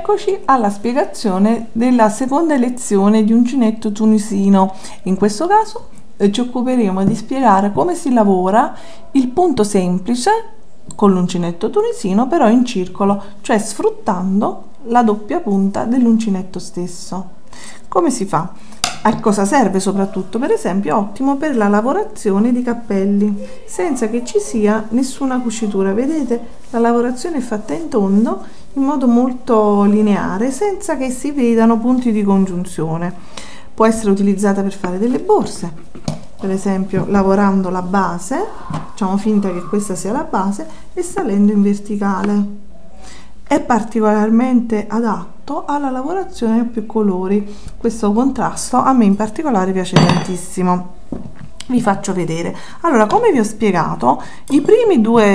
Eccoci alla spiegazione della seconda lezione di uncinetto tunisino. In questo caso ci occuperemo di spiegare come si lavora il punto semplice con l'uncinetto tunisino, però in circolo, cioè sfruttando la doppia punta dell'uncinetto stesso. Come si fa? A cosa serve soprattutto? Per esempio è ottimo per la lavorazione di cappelli senza che ci sia nessuna cucitura. Vedete, la lavorazione è fatta in tondo in modo molto lineare senza che si vedano punti di congiunzione. Può essere utilizzata per fare delle borse, per esempio lavorando la base, facciamo finta che questa sia la base, e salendo in verticale. È particolarmente adatto alla lavorazione a più colori. Questo contrasto a me in particolare piace tantissimo. Vi faccio vedere. Allora, come vi ho spiegato, le prime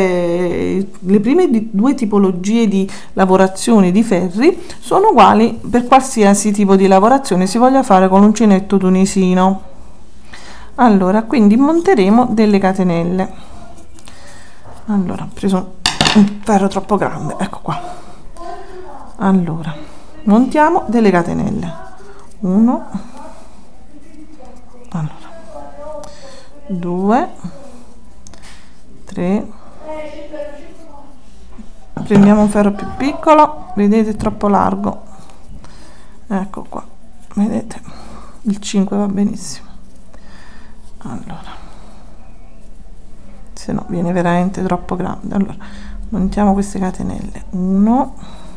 due tipologie di lavorazioni di ferri sono uguali per qualsiasi tipo di lavorazione si voglia fare con l'uncinetto tunisino. Allora, quindi monteremo delle catenelle. Allora, ho preso un ferro troppo grande, ecco qua. Allora, montiamo delle catenelle. 1, allora, 2, 3, prendiamo un ferro più piccolo, vedete, è troppo largo, ecco qua, vedete, il 5 va benissimo. Allora, se no viene veramente troppo grande. Allora, montiamo queste catenelle. 1,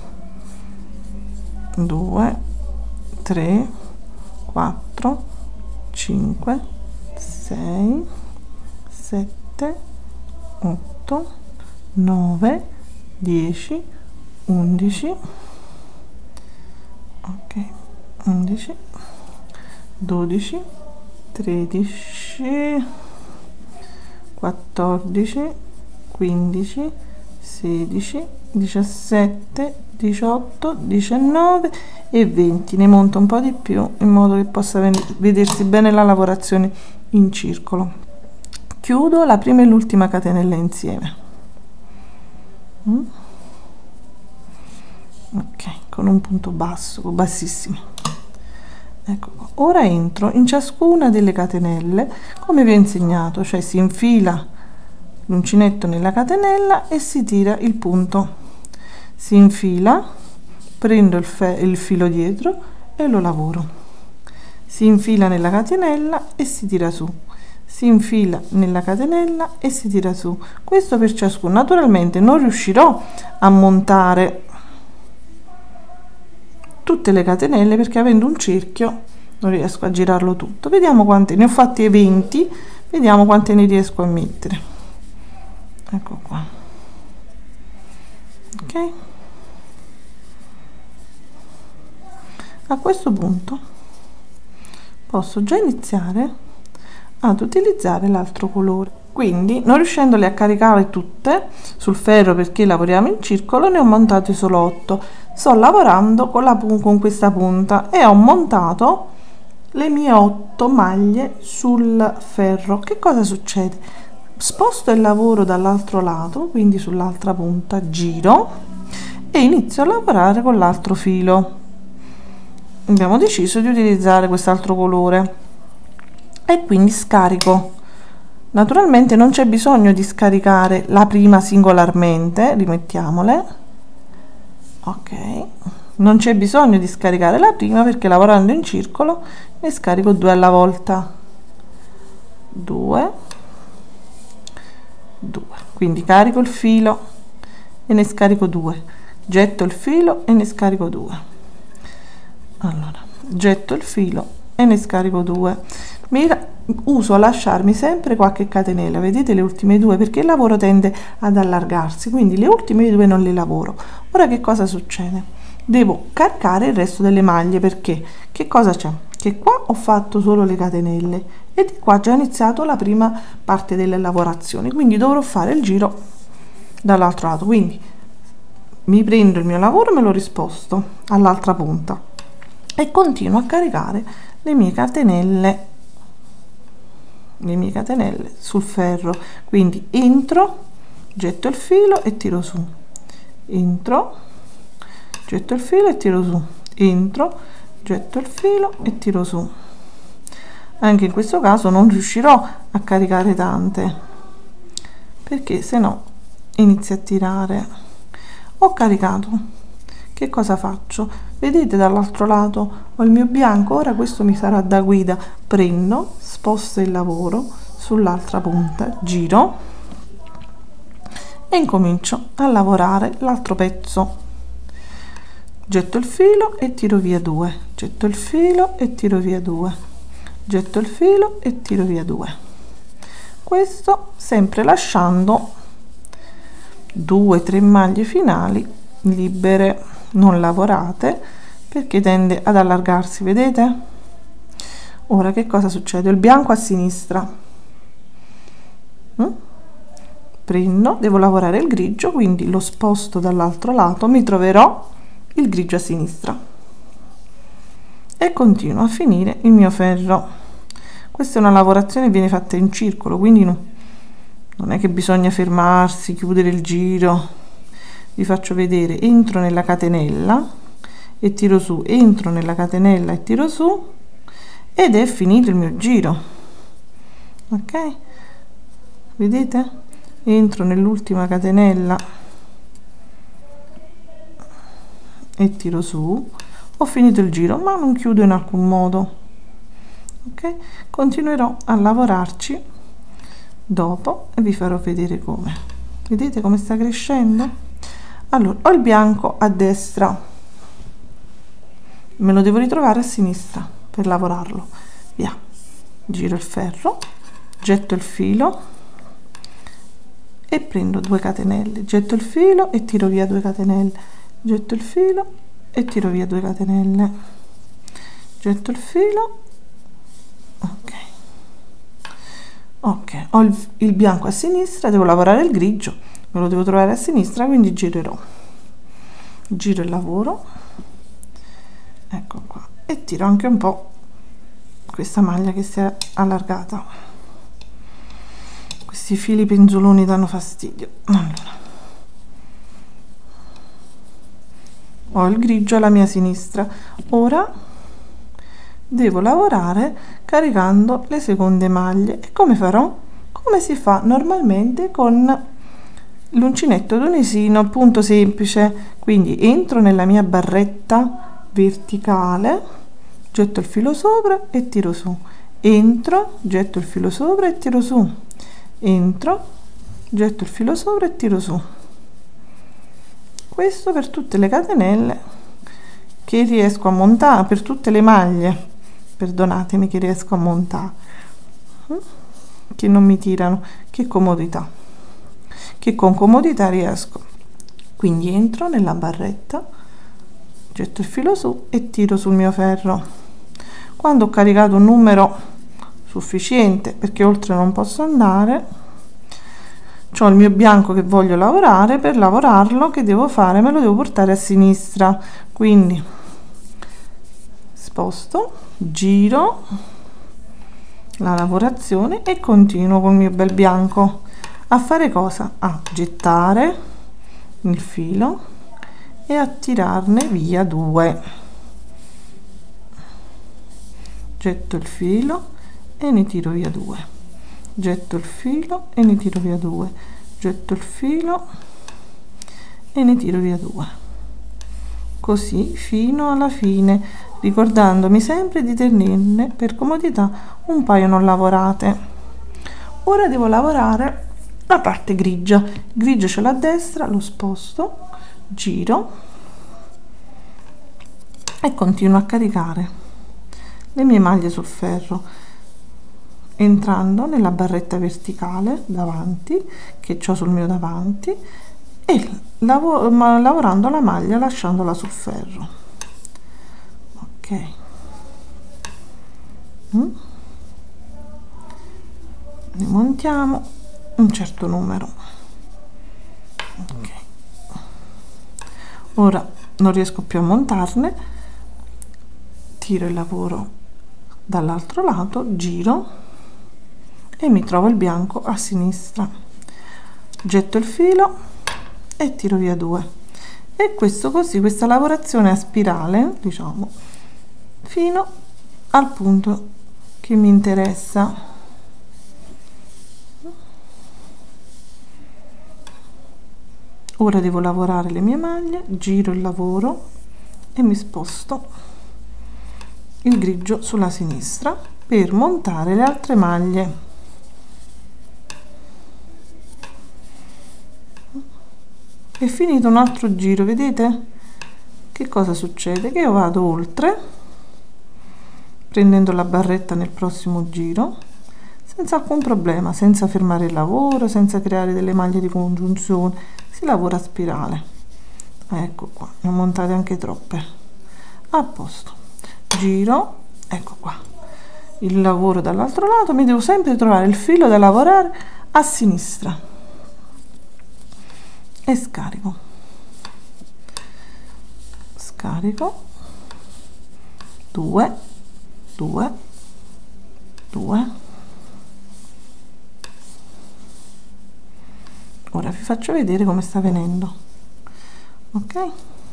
2, 3, 4, 5, 6, 7, 8, 9, 10, 11, ok, 11, 12, 13, 14, 15, 16, 17, 18, 19 e 20. Ne monto un po' di più in modo che possa vedersi bene la lavorazione in circolo. Chiudo la prima e l'ultima catenella insieme. Ok, con un punto basso, bassissimo. Ecco qua. Ora entro in ciascuna delle catenelle come vi ho insegnato, cioè si infila l'uncinetto nella catenella e si tira il punto. Si infila, prendo il filo dietro e lo lavoro. Si infila nella catenella e si tira su. Si infila nella catenella e si tira su. Questo per ciascuno. Naturalmente non riuscirò a montare tutte le catenelle perché avendo un cerchio non riesco a girarlo tutto. Vediamo quante ne ho fatti, 20, vediamo quante ne riesco a mettere. Ecco qua. Ok, a questo punto posso già iniziare ad utilizzare l'altro colore. Quindi, non riuscendole a caricare tutte sul ferro perché lavoriamo in circolo, ne ho montate solo 8. Sto lavorando con questa punta e ho montato le mie 8 maglie sul ferro. Che cosa succede? Sposto il lavoro dall'altro lato, quindi sull'altra punta, giro e inizio a lavorare con l'altro filo. Abbiamo deciso di utilizzare quest'altro colore e quindi scarico. Naturalmente non c'è bisogno di scaricare la prima singolarmente, rimettiamole, ok, non c'è bisogno di scaricare la prima perché lavorando in circolo ne scarico 2 alla volta, 2, 2, quindi carico il filo e ne scarico 2, getto il filo e ne scarico 2, allora getto il filo e ne scarico 2. Uso a lasciarmi sempre qualche catenella, vedete, le ultime 2, perché il lavoro tende ad allargarsi, quindi le ultime 2 non le lavoro. Ora che cosa succede? Devo caricare il resto delle maglie perché che cosa c'è? Che qua ho fatto solo le catenelle e di qua già ho iniziato la prima parte delle lavorazioni, quindi dovrò fare il giro dall'altro lato. Quindi mi prendo il mio lavoro e me lo risposto all'altra punta e continuo a caricare le mie catenelle sul ferro. Quindi entro, getto il filo e tiro su, entro, getto il filo e tiro su, entro, getto il filo e tiro su. Anche in questo caso non riuscirò a caricare tante, perché se no inizia a tirare. Ho caricato, che cosa faccio? Vedete dall'altro lato ho il mio bianco, ora questo mi sarà da guida. Prendo, sposto il lavoro sull'altra punta, giro e incomincio a lavorare l'altro pezzo. Getto il filo e tiro via 2, getto il filo e tiro via 2, getto il filo e tiro via 2. Questo sempre lasciando 2-3 maglie finali libere, non lavorate, perché tende ad allargarsi, vedete? Ora che cosa succede? Il bianco a sinistra, prendo, devo lavorare il grigio, quindi lo sposto dall'altro lato, mi troverò il grigio a sinistra e continuo a finire il mio ferro. Questa è una lavorazione che viene fatta in circolo, quindi non è che bisogna fermarsi, chiudere il giro. Vi faccio vedere: entro nella catenella e tiro su, entro nella catenella e tiro su, ed è finito il mio giro. Ok, vedete? Entro nell'ultima catenella e tiro su, ho finito il giro, ma non chiudo in alcun modo. Ok, continuerò a lavorarci dopo e vi farò vedere come. Vedete come sta crescendo? Allora, ho il bianco a destra, me lo devo ritrovare a sinistra per lavorarlo. Via, giro il ferro, getto il filo e prendo 2 catenelle, getto il filo e tiro via 2 catenelle, getto il filo e tiro via 2 catenelle, getto il filo. Ok, ho il bianco a sinistra, devo lavorare il grigio, me lo devo trovare a sinistra, quindi girerò, giro il lavoro, ecco qua, e tiro anche un po' questa maglia che si è allargata. Questi fili penzoloni danno fastidio. Allora, ho il grigio alla mia sinistra, ora devo lavorare caricando le seconde maglie. E come farò? Come si fa normalmente con l'uncinetto tunisino, punto semplice. Quindi entro nella mia barretta verticale, getto il filo sopra e tiro su, entro, getto il filo sopra e tiro su, entro, getto il filo sopra e tiro su. Questo per tutte le catenelle che riesco a montare, per tutte le maglie, perdonatemi, che riesco a montare, che non mi tirano, che comodità, che con comodità riesco. Quindi entro nella barretta, getto il filo su e tiro sul mio ferro. Quando ho caricato un numero sufficiente, perché oltre non posso andare, c'ho il mio bianco che voglio lavorare. Per lavorarlo che devo fare? Me lo devo portare a sinistra, quindi sposto, giro la lavorazione e continuo con il mio bel bianco a fare cosa? A gettare il filo e a tirarne via 2. Getto il filo e ne tiro via 2, getto il filo e ne tiro via 2, getto il filo e ne tiro via 2, così fino alla fine, ricordandomi sempre di tenerne per comodità un paio non lavorate. Ora devo lavorare la parte grigia. Il grigio ce l'ho a destra, lo sposto, giro e continuo a caricare le mie maglie sul ferro, entrando nella barretta verticale davanti che ho sul mio davanti e lavorando la maglia lasciandola sul ferro. Ok, ne montiamo un certo numero. Ok, ora non riesco più a montarne, tiro il lavoro dall'altro lato, giro e mi trovo il bianco a sinistra, getto il filo e tiro via 2, e questo così, questa lavorazione a spirale, diciamo, fino al punto che mi interessa. Ora devo lavorare le mie maglie, giro il lavoro e mi sposto il grigio sulla sinistra per montare le altre maglie. È finito un altro giro, vedete che cosa succede? Che io vado oltre prendendo la barretta nel prossimo giro senza alcun problema, senza fermare il lavoro, senza creare delle maglie di congiunzione, si lavora a spirale. Ecco qua, ne ho montate anche troppe, a posto, giro, ecco qua il lavoro dall'altro lato, mi devo sempre trovare il filo da lavorare a sinistra e scarico, scarico, 2 2 2. Ora vi faccio vedere come sta venendo. Ok,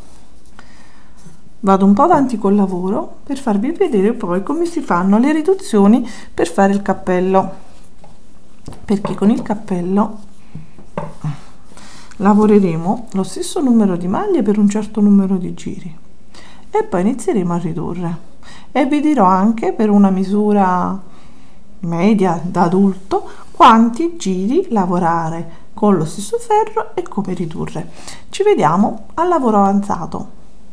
vado un po' avanti col lavoro per farvi vedere poi come si fanno le riduzioni per fare il cappello, perché con il cappello lavoreremo lo stesso numero di maglie per un certo numero di giri e poi inizieremo a ridurre, e vi dirò anche per una misura media da adulto quanti giri lavorare con lo stesso ferro e come ridurre. Ci vediamo al lavoro avanzato.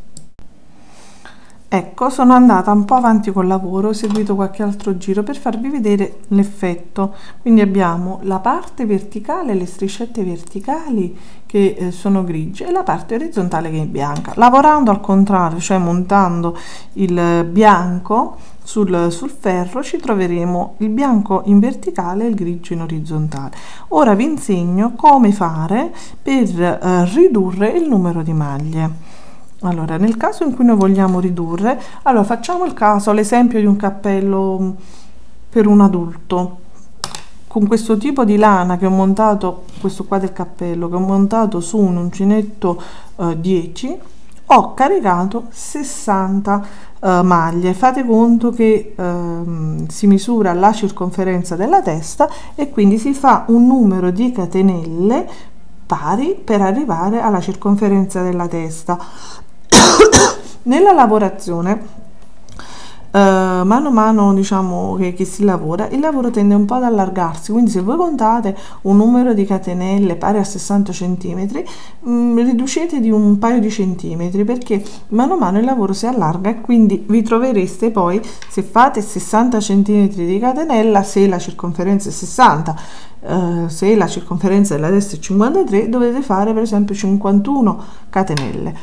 Ecco, sono andata un po' avanti col lavoro, ho seguito qualche altro giro per farvi vedere l'effetto. Quindi abbiamo la parte verticale, le striscette verticali che sono grigie, e la parte orizzontale che è bianca. Lavorando al contrario, cioè montando il bianco sul ferro, ci troveremo il bianco in verticale e il grigio in orizzontale. Ora vi insegno come fare per ridurre il numero di maglie. Allora, nel caso in cui noi vogliamo ridurre, allora facciamo il caso, l'esempio di un cappello per un adulto. Con questo tipo di lana che ho montato, questo qua del cappello, che ho montato su un uncinetto 10, ho caricato 60 maglie. Fate conto che si misura la circonferenza della testa e quindi si fa un numero di catenelle pari per arrivare alla circonferenza della testa. Nella lavorazione mano a mano, diciamo, che si lavora, il lavoro tende un po' ad allargarsi, quindi se voi contate un numero di catenelle pari a 60 centimetri, riducete di un paio di centimetri, perché mano a mano il lavoro si allarga e quindi vi trovereste poi, se fate 60 centimetri di catenella, se la circonferenza è 60, se la circonferenza della testa è 53, dovete fare per esempio 51 catenelle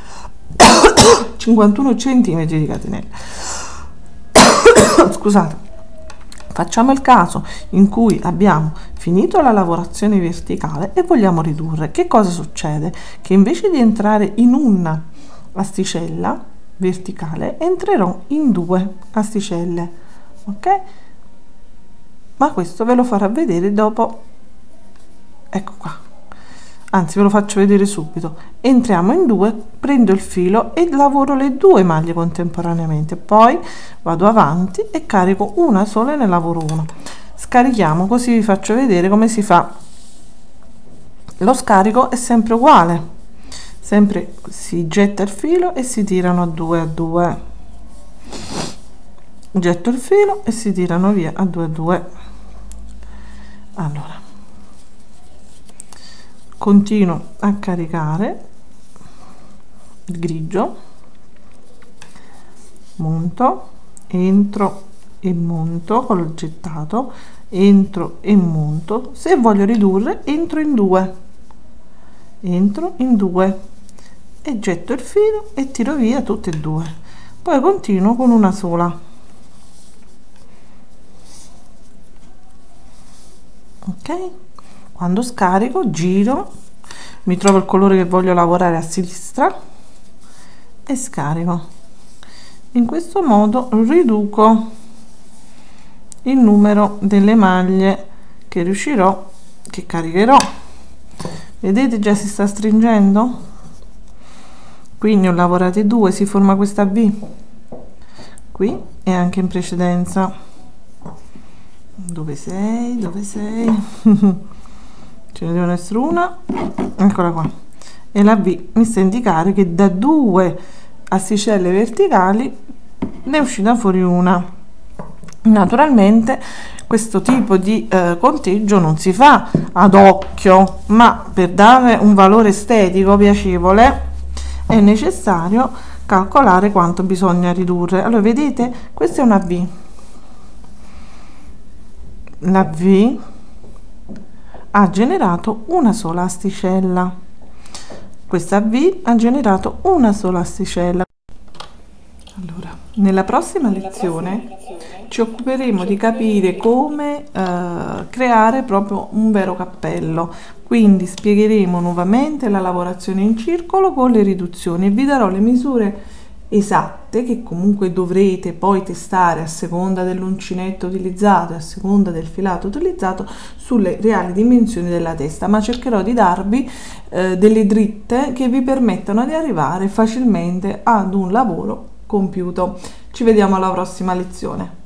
51 centimetri di catenelle. Scusate, facciamo il caso in cui abbiamo finito la lavorazione verticale e vogliamo ridurre. Che cosa succede? Che invece di entrare in una asticella verticale, entrerò in 2 asticelle, ok? Ma questo ve lo farò vedere dopo. Ecco qua, anzi ve lo faccio vedere subito. Entriamo in 2, prendo il filo e lavoro le 2 maglie contemporaneamente, poi vado avanti e carico una sola e ne lavoro una. Scarichiamo, così vi faccio vedere come si fa. Lo scarico è sempre uguale, sempre si getta il filo e si tirano a 2 a 2, getto il filo e si tirano via a 2 a 2. Allora, continuo a caricare il grigio, monto, entro e monto con il gettato, entro e monto. Se voglio ridurre, entro in 2 e getto il filo e tiro via tutte e 2, poi continuo con una sola. Ok, quando scarico giro, mi trovo il colore che voglio lavorare a sinistra e scarico. In questo modo riduco il numero delle maglie che riuscirò, che caricherò. Vedete, già si sta stringendo. qui ne ho lavorate due, si forma questa V qui e anche in precedenza. Dove sei? Dove sei? Ce ne devono essere una, eccola qua, e la V mi sta a indicare che da due asticelle verticali ne è uscita fuori una. Naturalmente questo tipo di conteggio non si fa ad occhio, ma per dare un valore estetico piacevole è necessario calcolare quanto bisogna ridurre. Allora vedete, questa è una V, la V ha generato una sola asticella, questa V ha generato una sola asticella. Allora, nella prossima lezione ci occuperemo di capire come creare proprio un vero cappello, quindi spiegheremo nuovamente la lavorazione in circolo con le riduzioni e vi darò le misure esatte che comunque dovrete poi testare a seconda dell'uncinetto utilizzato e a seconda del filato utilizzato sulle reali dimensioni della testa, ma cercherò di darvi delle dritte che vi permettano di arrivare facilmente ad un lavoro compiuto. Ci vediamo alla prossima lezione.